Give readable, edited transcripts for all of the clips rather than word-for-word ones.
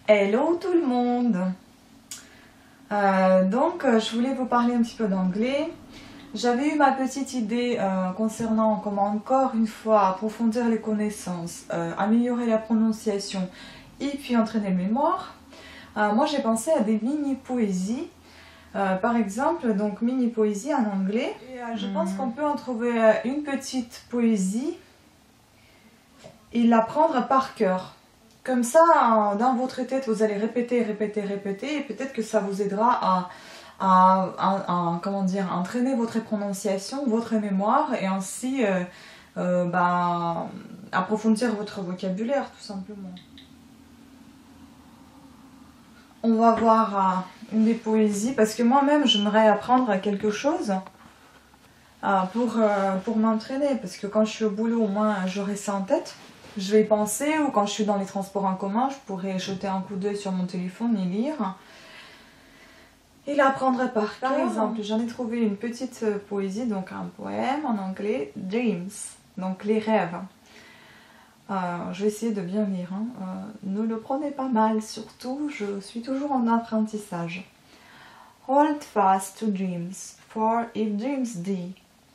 Hello tout le monde. Je voulais vous parler un petit peu d'anglais. J'avais eu ma petite idée concernant comment encore une fois approfondir les connaissances, améliorer la prononciation et puis entraîner le mémoire. Moi j'ai pensé à des mini-poésies. Par exemple, donc mini-poésie en anglais. Et, je pense qu'on peut en trouver une petite poésie et l'apprendre par cœur. Comme ça, dans votre tête, vous allez répéter, répéter, répéter, et peut-être que ça vous aidera à comment dire, entraîner votre prononciation, votre mémoire, et ainsi approfondir votre vocabulaire, tout simplement. On va voir une des poésies, parce que moi-même, j'aimerais apprendre quelque chose pour m'entraîner, parce que quand je suis au boulot, au moins, j'aurai ça en tête. Je vais y penser, ou quand je suis dans les transports en commun, je pourrais jeter un coup d'œil sur mon téléphone et lire. Et l'apprendre par cœur. Par exemple, j'en ai trouvé une petite poésie, donc un poème en anglais, Dreams, donc les rêves. Je vais essayer de bien lire. Ne le prenez pas mal, surtout, je suis toujours en apprentissage. Hold fast to dreams, for if dreams die.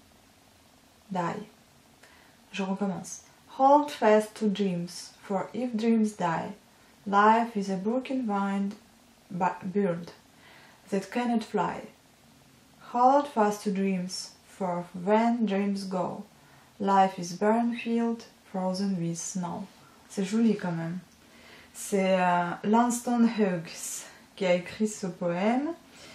Je recommence. Hold fast to dreams, for if dreams die, life is a broken-winged bird that cannot fly. Hold fast to dreams, for when dreams go, life is barren field frozen with snow. C'est joli quand même. C'est Langston Hughes qui a écrit ce poème.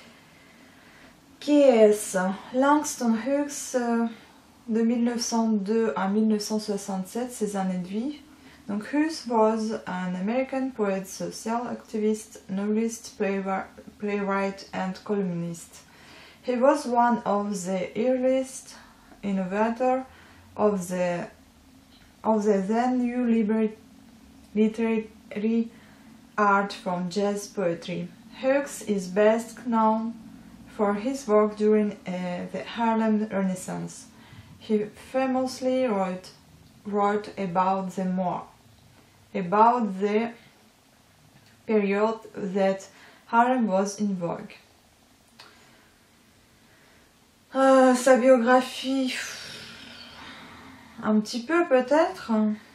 Qui est-ce? Langston Hughes, de 1902 à 1967, ses années de vie. Donc Hughes was an American poet, social activist, novelist, playwright and columnist. He was one of the earliest innovators of the then new literary art from jazz poetry. Hughes is best known for his work during the Harlem Renaissance. He famously wrote about the period that Harlem was in vogue. Sa biographie, un petit peu peut-être.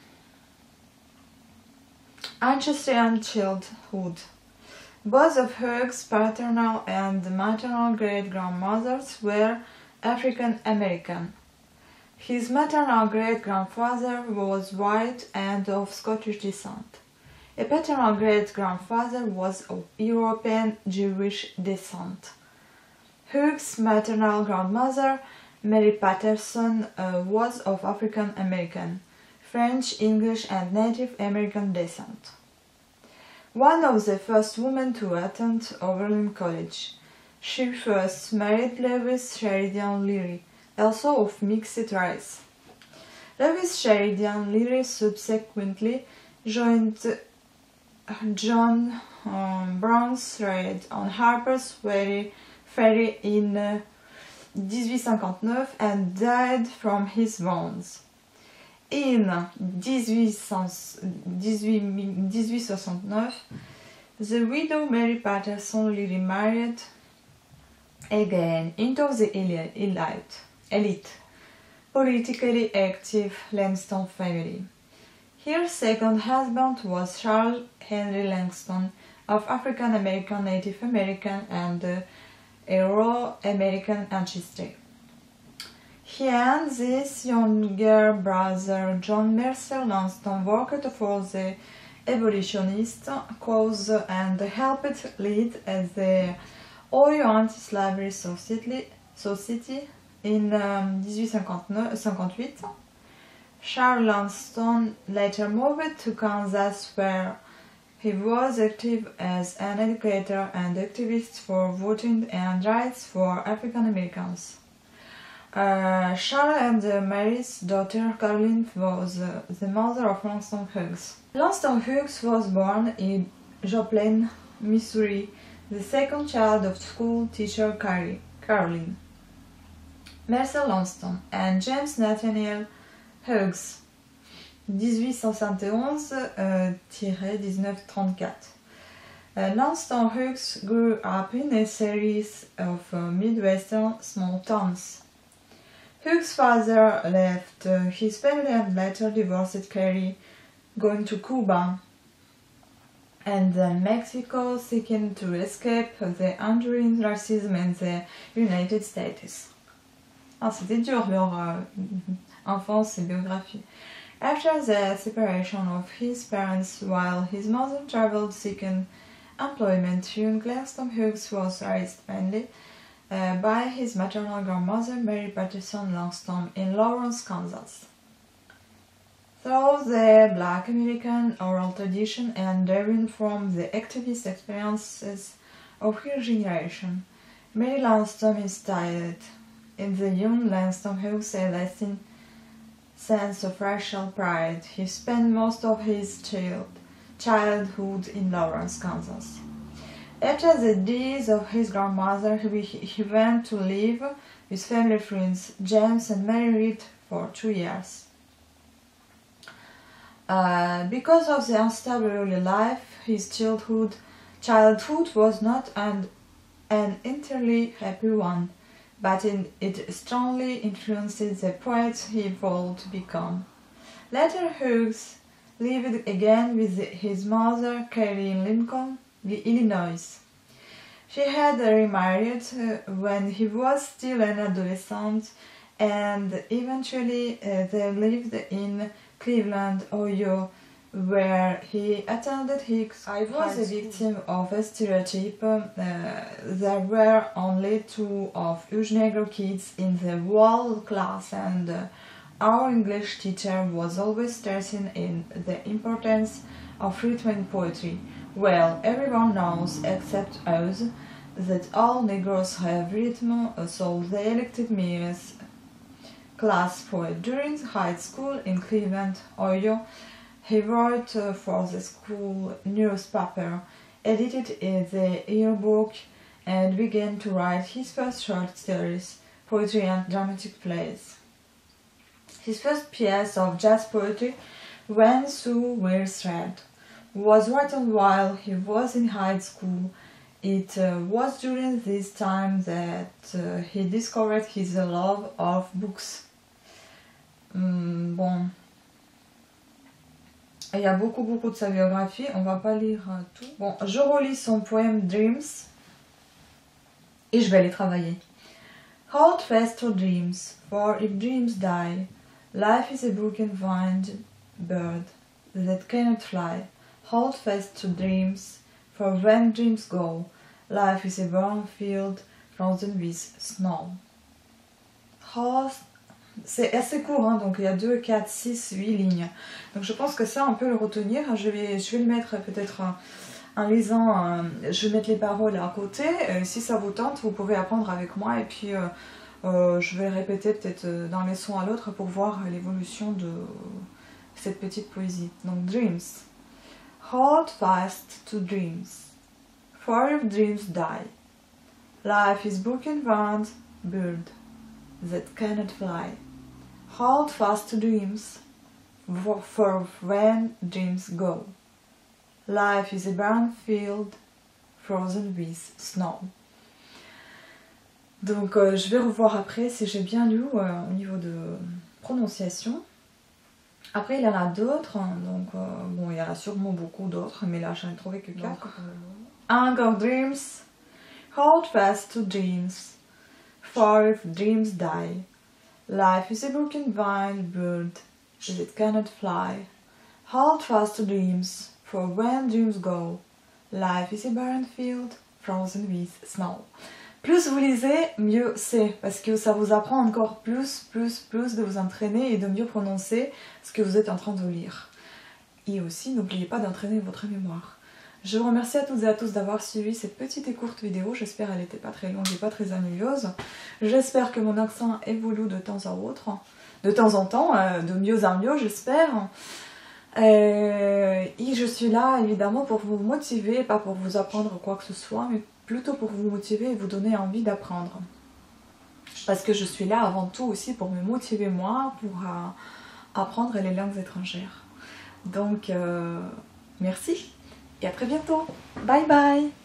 Ancestry and childhood. Both of Hughes' paternal and maternal great-grandmothers were African American. His maternal great-grandfather was white and of Scottish descent. A paternal great-grandfather was of European Jewish descent. Hughes' maternal grandmother, Mary Patterson, was of African American, French, English, and Native American descent. One of the first women to attend Oberlin College, she first married Lewis Sheridan Leary, also of mixed race. Lewis Sheridan Leary subsequently joined John Brown's raid on Harper's Ferry in 1859 and died from his wounds. In 1869, the widow Mary Patterson Leary married again into the elite, politically active Langston family. Her second husband was Charles Henry Langston, of African American, Native American, and Euro-American ancestry. He and his younger brother John Mercer Langston worked for the abolitionist cause and helped lead the Ohio Anti-Slavery Society in 1858. Charles Langston later moved to Kansas, where he was active as an educator and activist for voting and rights for African Americans. Charles and Mary's daughter Caroline was the mother of Langston Hughes. Langston Hughes was born in Joplin, Missouri, the second child of school teacher Caroline Mercer Langston and James Nathaniel Hughes, 1871-1934. Langston Hughes grew up in a series of Midwestern small towns. Hughes' father left his family and later divorced Carrie, going to Cuba and then Mexico, seeking to escape the enduring racism in the United States. Ah, c'était dur leur enfance et biographie. After the separation of his parents while his mother traveled seeking employment, young Langston Hughes was raised mainly by his maternal grandmother Mary Patterson Langston in Lawrence, Kansas. Through the Black American oral tradition and deriving from the activist experiences of her generation, Mary Langston instilled in the young Langston Hughes a lasting sense of racial pride. He spent most of his childhood in Lawrence, Kansas. After the death of his grandmother, he went to live with family friends James and Mary Reed for 2 years. Because of the unstable early life, his childhood was not an entirely happy one, but it strongly influenced the poet he evolved to become. Later, Hughes lived again with his mother, Carrie, in Lincoln, Illinois. She had remarried when he was still an adolescent, and eventually they lived in Cleveland, Ohio, where he attended Hicks High School. I was a victim of a stereotype. There were only 2 of us Negro kids in the whole class, and our English teacher was always stressing in the importance of written poetry. Well, everyone knows, except us, that all Negroes have rhythm, so they elected me as class poet. During high school in Cleveland, Ohio, he wrote for the school newspaper, edited the yearbook, and began to write his first short stories, poetry and dramatic plays. His first piece of jazz poetry, When Sue Wears Red, was written while he was in high school. It was during this time that he discovered his love of books. Bon, il y a beaucoup de sa biographie, on va pas lire tout. Bon, je relis son poème Dreams et je vais aller travailler. Hold fast to dreams, for if dreams die, life is a broken-winged bird that cannot fly. Hold fast to dreams, for when dreams go, life is a barren field frozen with snow. C'est assez court, hein, donc il y a 2, 4, 6, 8 lignes. Donc je pense que ça, on peut le retenir. Je vais le mettre peut-être en lisant, je vais mettre les paroles à côté. Si ça vous tente, vous pouvez apprendre avec moi et puis je vais le répéter peut-être d'un leçon à l'autre pour voir l'évolution de cette petite poésie. Donc Dreams. Hold fast to dreams, for if dreams die, life is broken-winged bird that cannot fly. Hold fast to dreams, for when dreams go, life is a barren field frozen with snow. Donc je vais revoir après si j'ai bien lu au niveau de prononciation. Après il y en a d'autres, hein, donc bon il y en a sûrement beaucoup d'autres, mais là j'en ai trouvé que 4. Encore Dreams. Hold fast to dreams, for if dreams die, life is a broken-winged bird that cannot fly. Hold fast to dreams, for when dreams go, life is a barren field frozen with snow. Plus vous lisez, mieux c'est, parce que ça vous apprend encore plus de vous entraîner et de mieux prononcer ce que vous êtes en train de lire. Et aussi, n'oubliez pas d'entraîner votre mémoire. Je vous remercie à toutes et à tous d'avoir suivi cette petite et courte vidéo. J'espère qu'elle n'était pas très longue et pas très ennuyeuse. J'espère que mon accent évolue de temps en temps, de mieux en mieux, j'espère. Et je suis là évidemment pour vous motiver, pas pour vous apprendre quoi que ce soit, mais plutôt pour vous motiver et vous donner envie d'apprendre. Parce que je suis là avant tout aussi pour me motiver moi, pour apprendre les langues étrangères. Donc merci et à très bientôt. Bye bye.